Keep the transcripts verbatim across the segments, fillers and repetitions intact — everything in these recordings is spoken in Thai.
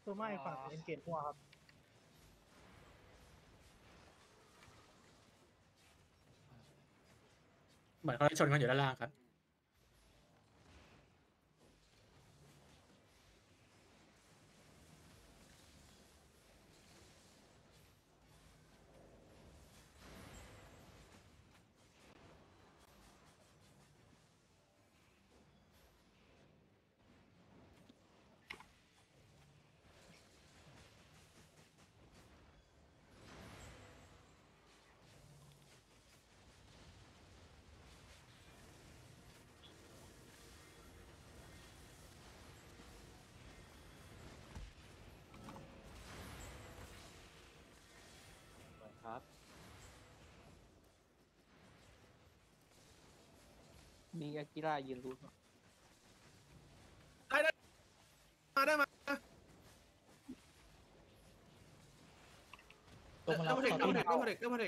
ตัวไม่ฝั่งเอ็นเกตหัวครับเหมือนเขาชนกันอยู่ด้านล่างครับครับมีอากิระยืนรู้ได้ได้มาได้มาตัวมาเก้ารับพันเด็กต่อเก้าพันที่เด็กเก้าพันเด็กเก้าพันเด็ก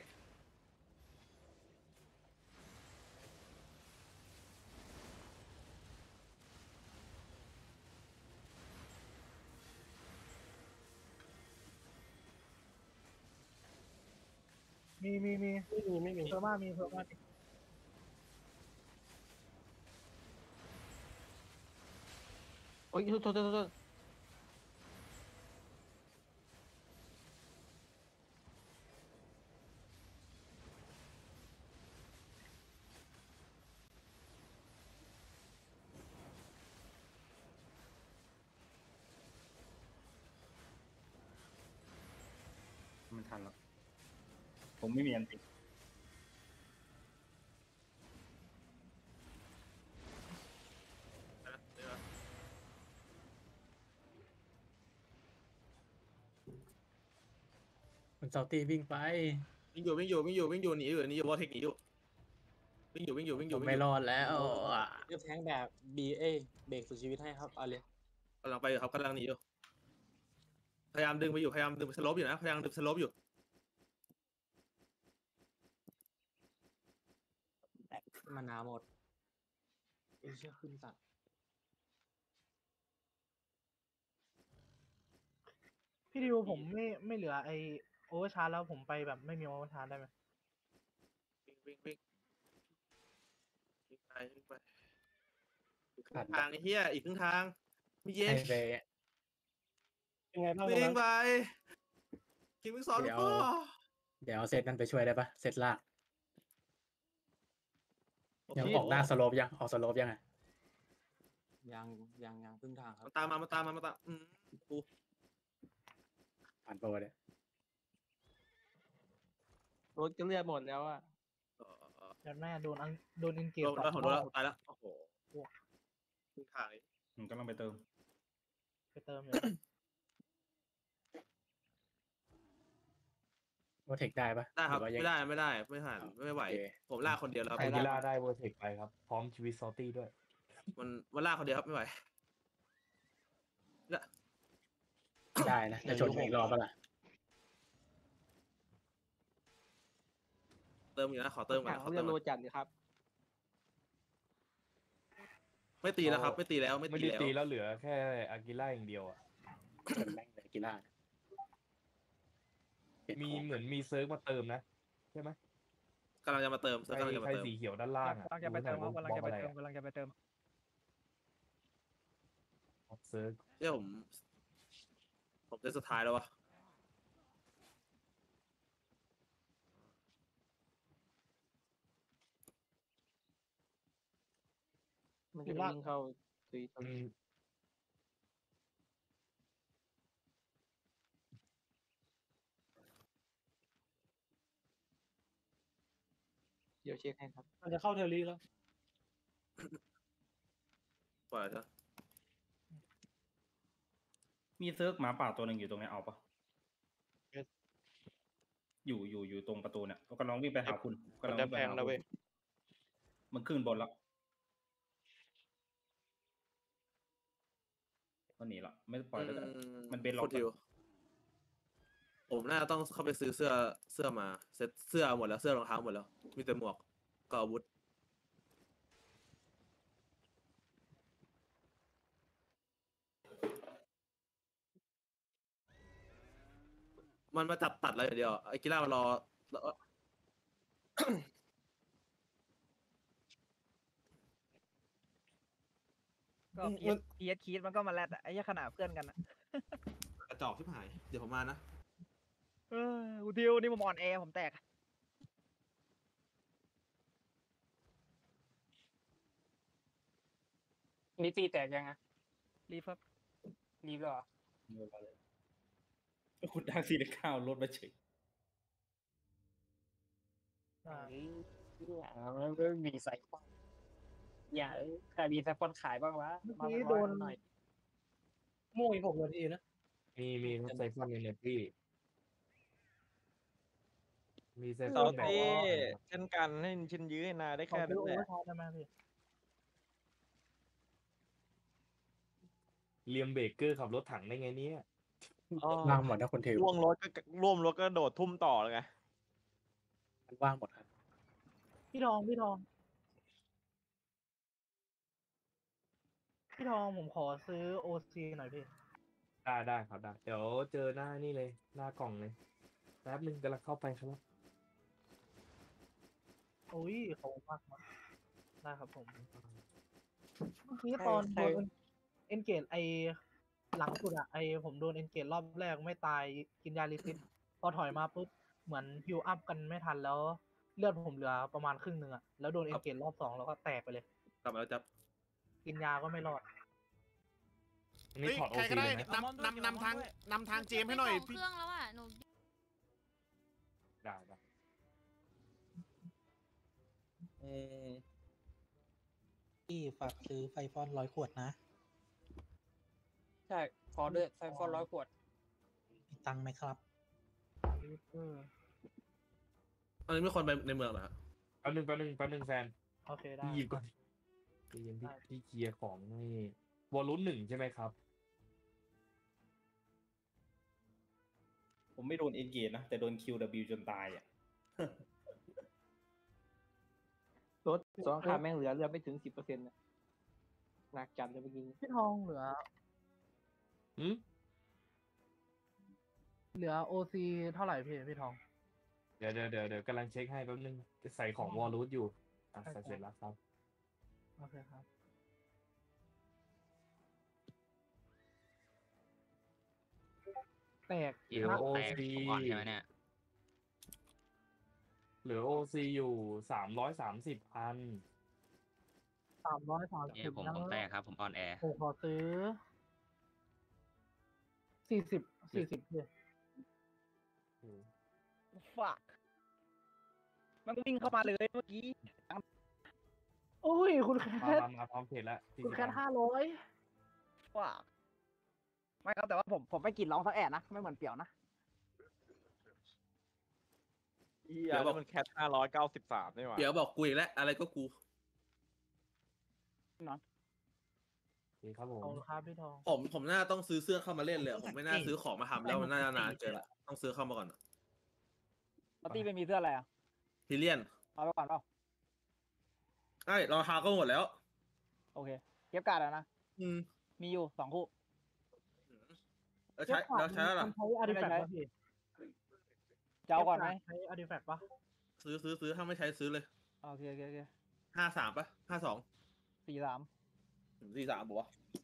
มีมีมีไม่มีไม่มีเพอร์มามีเพอร์มามีโอ้ยโทษโทษโทษโทษมันทันแล้วผมไม่มีอันติดคุณเซาตี้วิ่งไปวิ่งอยู่วิ่งอยู่วิ่งอยู่วิ่งอยู่หนีอยู่หนีอยู่วอลเทคหนีอยู่วิ่งอยู่วิ่งอยู่วิ่งอผยู่มวิ่งไม่อยู่รอดแล้วอ่ะเลือกแทงแบบบีเอเบรกสุดชีวิตให้ครับเอาเลยกำลังไปอยู่ครับกำลังหนีอยู่พยายามดึงไปอยู่พยายามดึงสโลปอยู่นะพยายามดึงสโลปอยู่มานาหมดเอ้ยเชื่อขึ้นสัตว์พี่ดิวผมไม่ไม่เหลือไอโอเวอร์ชาร์จแล้วผมไปแบบไม่มีโอเวอร์ชาร์จได้ไหมวิ่งวิ่งวิ่งวิ่งไปวิ่งไปอีกครึ่งทางไอ้เหี้ยอีกครึ่งทางมีเย็นให้ไปเป็นไงบ้างวิ่งนะไปคิงวิ่งสอนพ่อเดี๋ยวเอาเซตนั้นไปช่วยได้ปะเซตลากยังออกหน้าสโลปยังออกสโลปยังไงยังยังยังพึ่งทางครับมันตามมามันตามมามันตามอืมกูผ่านโปรเลยรถก็เลือดหมดแล้วอ่ะเออเออเดี๋ยวแม่โดนอังโดนเอ็นเกตโดนแล้วของโดนแล้วตายแล้วโอ้โหครึ่งทางอีกผมกำลังไปเติมไปเติมอยู่โปรเทคได้ปะได้ครับหอว่ายังไม่ได้ไม่ได้ไม่ผ่านไม่ไหวโอเคผมลากคนเดียวแล้วไอกิล่าได้เวอร์เทคไปครับ พร้อมชีวิตซอลตี้ด้วยมันมันลากคนเดียวครับไม่ไหวได้นะจะชนอีกรอบปะล่ะเติมอยู่นะขอเติมก่อนถันะงขอเลืเติอมดโลก่อนจัดเลยครับไม่ตีแล้วครับ ไม่ตีแล้วไม่ไม่ตีได้แล้วตีแล้วเหลือแค่อากิล่าอย่างเดียวอ่ะชนแม่งเลยกีฬาเปลี่ยนมีของเหมือนมีเซิร์ฟมาเติมนะ ใช่ไหมกำลังจะมาเติมใครกำลังจะมาใครเติมสีเขียวด้านล่างอ่ะกำลังจะไปเติมครับกำลังจะไปเติมบกำลังจะไปเติมอกเซิร์ฟเดี๋ยวผม ผมจะสุดท้ายแล้ววะมันจะวิ่งเข้าตุยอืมเดี๋ยวเช็คให้ครับมันจะเข้าเทอรี่แล้วปล่อยซะมีเซิร์ฟหมาป่าตัวหนึ่งอยู่ตรงนี้เอาปะอยู่อยู่อยู่ตรงประตูเนี่ยกำลังวิ่งไปหาคุณกำลังวิ่งไปหาคุณมันขึ้นบนแล้วมันหนีละไม่ปล่อยแล้วกัน มันเป็นล็อกโคตรทิวผมน่าจะต้องเข้าไปซื้อเสื้อเสื้อมาเซ็ตเสื้อหมดแล้วเสื้อรองเท้าหมดแล้ว มีแต่หมวกกับอาวุธมันมาจับตัดอะไรอย่างเดียวไอ้กีฬามารอแล้วก็เพียเพียคีดมันก็มาแลดอะไอ้เหี้ยขนาดเพื่อนกันอะกระจอกชิบหาย เดี๋ยวผมมานะเออกูดิวนี่ผมอ่อนแอผมแตกนี่ตีแตกยังไงรีบครับรีบแล้วเหรอคุณดังสี่ข้าวลดมาเฉยอ่าอย่าไม่มีไซฟอนอย่าใครมีไซฟอนขายบ้างวะเมื่อมากี้ร้โดอยนหน่อยโม่อีกหกนาทีนะมีมีไซฟอนเนตี้มีไซฟเซาอนแบบตี้ว่าเช่นกันให้ชินยื้อให้นาได้ขอแค่ซื้นั้อน โอแหเวอละร์ชาร์จได้ไหมพี่เลียมเบเกอร์ขับรถถังได้ไงเนี่ยอ๋อว่างหมดนะคนถือร่วงรถก็ร่วมรถก็โดดทุ่มต่อเลยไงว่างหมดครับพี่ทองพี่ทอง พี่ทองผมขอซื้อโอซีหน่อยพี่ได้ได้ครับได้ เดี๋ยวเจอหน้านี่เลย หน้ากล่องเลยแป๊บนึงกำลังเข้าไปครับโอ้ยขอบคุณมากครับได้ครับผม เมื่อกี้ตอนใช่โดนเอนเกตไอหลังสุดอะไอผมโดนเอนเกตรอบแรกไม่ตายกินยาลิซิสพอถอยมาปุ๊บเหมือนฮิวอัพกันไม่ทันแล้ว เลือดผมเหลือประมาณครึ่งหนึ่งอะแล้วโดนเอนเกตรอบสองแล้วก็แตกไปเลยกลับมาแล้วจับกินยาก็ไม่รอดอันนี้เฮ้ยถอดโอใครก็ซีได้เลยไหมนำนำนำทางนำทางเจมส์ให้หน่อยไปสงพี่เครื่องแล้วอ่ะหนูได้ได้เออพี่ฝากซื้อไฟฟอนร้อยขวดนะใช่ขอด้วยไซฟอนร้อยขวดมีตังค์ไหมครับอันนี้มีคนไปในเมืองเหรอฮะแป๊บนึงแป๊บนึงแป๊บนึงแฟนโอเคได้พี่หยิบก่อนพี่ยังพี่พี่เคลียร์ของให้วอลลุ่นหนึ่งใช่ไหมครับผมไม่โดนเอ็นเกจนะ แต่โดน คิว ดับเบิลยู จนตายอ่ะรถสองคันแม่งเหลือเหลือไม่ถึงสิบเปอร์เซ็นต์หนักจัดเลยเมื่อกี้พี่ทองเหลืออืมเหลือโอซีเท่าไหร่พี่พี่ทองเดี๋ยวเดี๋ยวเดี๋ยวเดี๋ยวกำลังเช็คให้แป๊บนึงจะใส่ของวอลลุ่นอยู่อ่ะใส่เสร็จแล้วครับโอเคครับ แตกเหลือโอซีก่อนใช่ไหมเนี่ยเหลือโอซีอยู่สามร้อยสามสิบอันสามร้อยสามเนี่สิยบผมแล้วผมแตกครับ ผมออนแอร์ผมขอซื้อสี่สิบสี่สิบพี่ฝากมันวิ่งเข้ามาเลยเมื่อกี้โอ้ยคุณแคมาทมามาพร้อมเพจแล้วคุณแคทห้าร้อยฝากไม่ครับแต่ว่าผมผมไม่กินร้องสักแอะนะไม่เหมือนเปี่ยวนะเฮียแล้วมันแคทห้าร้อยเก้าสิบสามนี่หว่าเดี๋ยวบอกกูอีกแล้ว อะไรก็กูนี่ครับผมขอบคุณครับพี่ทองผมผมน่าต้องซื้อเสื้อเข้ามาเล่นเลยอะผมไม่น่าซื้อของมาทำแล้วมันน่าจะนานเกินละต้องซื้อเข้ามาก่อนปาร์ตี้ไม่มีเสื้ออะไรอ่ะฮิเลียนเอาไปก่อนเปล่าใช่รองเท้าก็หมดแล้วโอเคเก็บการ์ดแล้วนะอืมมีอยู่สองคู่แล้วใช้แล้วใช้อะไรมันใช้อาร์ติแฟกต์ป่ะพี่จะเอาก่อนไหมใช้อาร์ติแฟกต์ป่ะซื้อซื้อซื้อถ้าไม่ใช้ซื้อเลยโอเคโอเคโอเคห้าสามปะห้าสองสี่สามสี่สามบอกว่า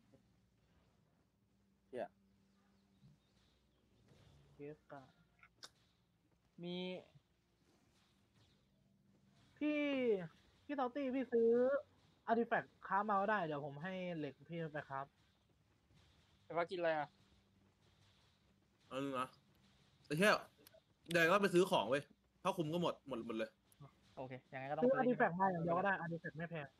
เก็บการ์ดมีพี่พี่เซาตี้พี่ซื้ออาร์ติแฟกต์ค้ามาก็ได้เดี๋ยวผมให้เหล็กพี่ไปครับแต่ว่ากินอะไรอ่ะเออนะไอ้เหี้ยเดี๋ยวก็ไปซื้อของเว้ยถ้าคุมก็หมดหมดหมดเลยโอเคยังไงก็ต้องซื้อซื้อาร์ติอแฟกต์มาอย่างเดียวก็ได้อาร์ติแฟกต์ไม่แพง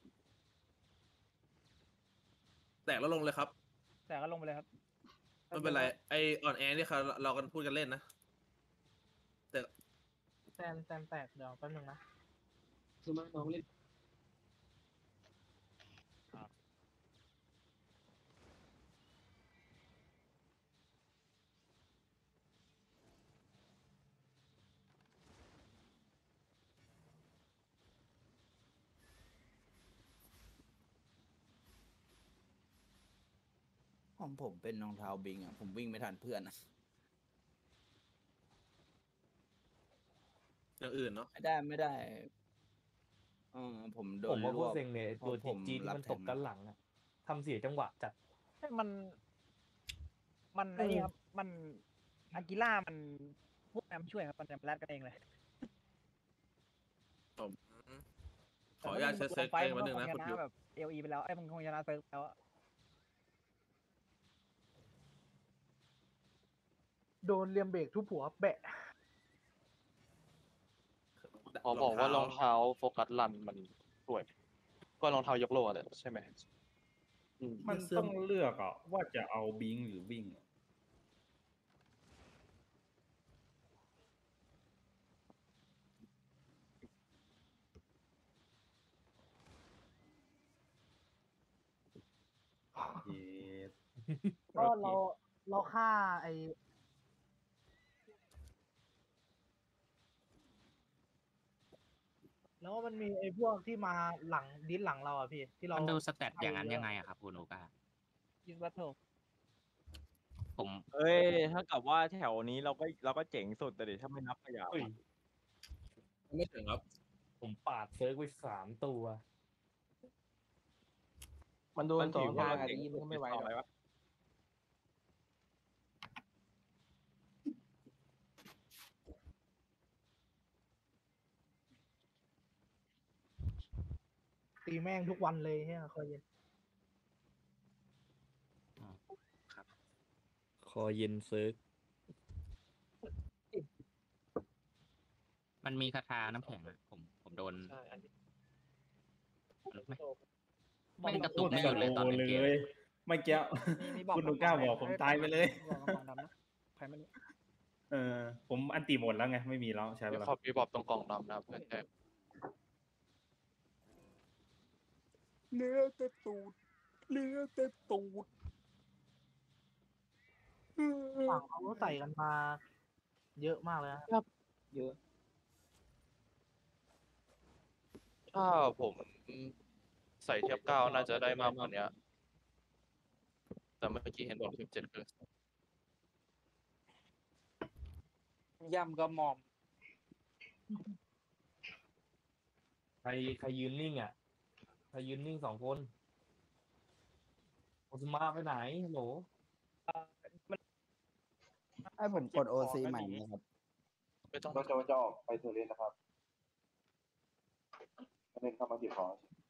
แตกแล้วลงเลยครับแต่ก็ลงไปเลยครับไม่เป็นไรไออ่อนแอนี่เขาเรากันพูดกันเล่นนะแต่แซนแซนแตกเดี๋ยวแป๊บนึงนะคือมาน้องเล่นของผมเป็นรองเท้าบิงอ่ะ ผมวิ่งไม่ทันเพื่อนอะอย่างอื่นเนาะไม่ได้ไม่ได้เออผมโดผมนว่าลโคว ตบรเซ็งเลยไอ้ตัวเพราะผมจี๊ดๆที่รับมันแทตนบกันหลังอะทำเสียจังหวะจัดมัน มันไอ้นี่ครับ มันอากิล่ามันพวกแอมช่วยครับมันจะแรดกันเองเลยผมขออนุญาตเซิร์ชเซิร์ชไฟเองมัมาน หก็นึ่งคงนะชคุณนะดิวแบบเอลีไปแล้วไอ้ยมันคงชนะเซิร์ฟแล้วอะโดนเลียมเบรกทุบหัวแบะพอบอกว่ารองเท้าโฟกัสรันมันสวย ก็รองเท้ายกโลอะแหละใช่ไหมอืมมันต้องเลือกอ่ะว่าจะเอาบิงหรือวิ่งอะ เย็ดก็เราเราฆ่าไอแล้วมันมีไอ้พวกที่มาหลังดิสหลังเราอ่ะพี่ ที่เรามันดูสแตทอย่างนั้นไปเยอะยังไงอะครับคุณโอกายิงบัตเทิลผมเอ้ยถ้ากับว่าแถวนี้เราก็เราก็เจ๋งสุดแต่เดี๋ยวถ้าไม่นับขยะเฮ้ยไม่ถึงครับผมปาดเซิร์ฟไปสามตัวมันโดนสองถืทางว่อ่ะเจ๋งดีมันก็ไม่ไหวต่อหรอะไรอกวะตีแม่งทุกวันเลยเฮียคอยเย็นคอเย็นเซิร์ฟมันมีคาถาน้ำแข็งอะผมผมโดนมันไม่ไม่กระตุกไม่หยุดเลยตอนเล่นเกมเลยไม่เกี้ยวมีมีบอกคุณลูก้าบอกผมตายไปเลยบอกกำลังดำนะใครไม่รู้เออ ผมอันตีหมดแล้วไง ไม่มีแล้วใช้ไปเดี๋ยวแล้วขอพี่บอบตรงกล่องดำนะเพื่อนแทนเลือแต่ตูดเลือแต่ตูดฝั่งเขาใส่กันมา เยอะมากเลยนะเยอะถ้าผมใส่เทียบเก้าน่าจะได้มากกว่านี้แต่เมื่อกี้เห็นบอกสิบเจ็ดเลยย่ำก็มอมใครใครยืนนิ่งอ่ะ ใครยืนนิ่งสองคนโอสมาไปไหนฮัลโหลให้ผมกดโอซีใหม่นะครับไม่ต้องเราจะว่าจะออกไปเทอร์เลนนะครับเล่นเข้ามาติดของ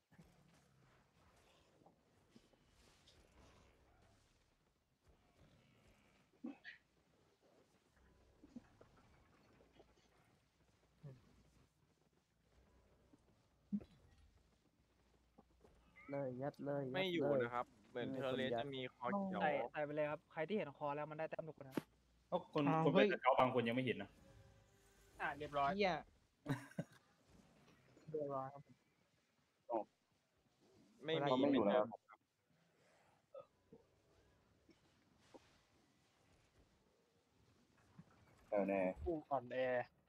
เลยยัดเลยยัดไม่อยู่เลยนะครับ เหมือนไม่เทมีอร์เลสคนยัดจะมีคอเขียวใส่ใส่ไปเลยครับ ใครที่เห็นคอแล้วมันได้แต้มทุกคนนะเพราะคนอ้าวคนเฮ้เป็นยเขาบางคนยังไม่เห็นนะอ่าเรียบร้อยเฮียเรียบร้อยครับไม่มีเขาไม่อยู่แล้ว แน่แน่ผู้อ่อนแอ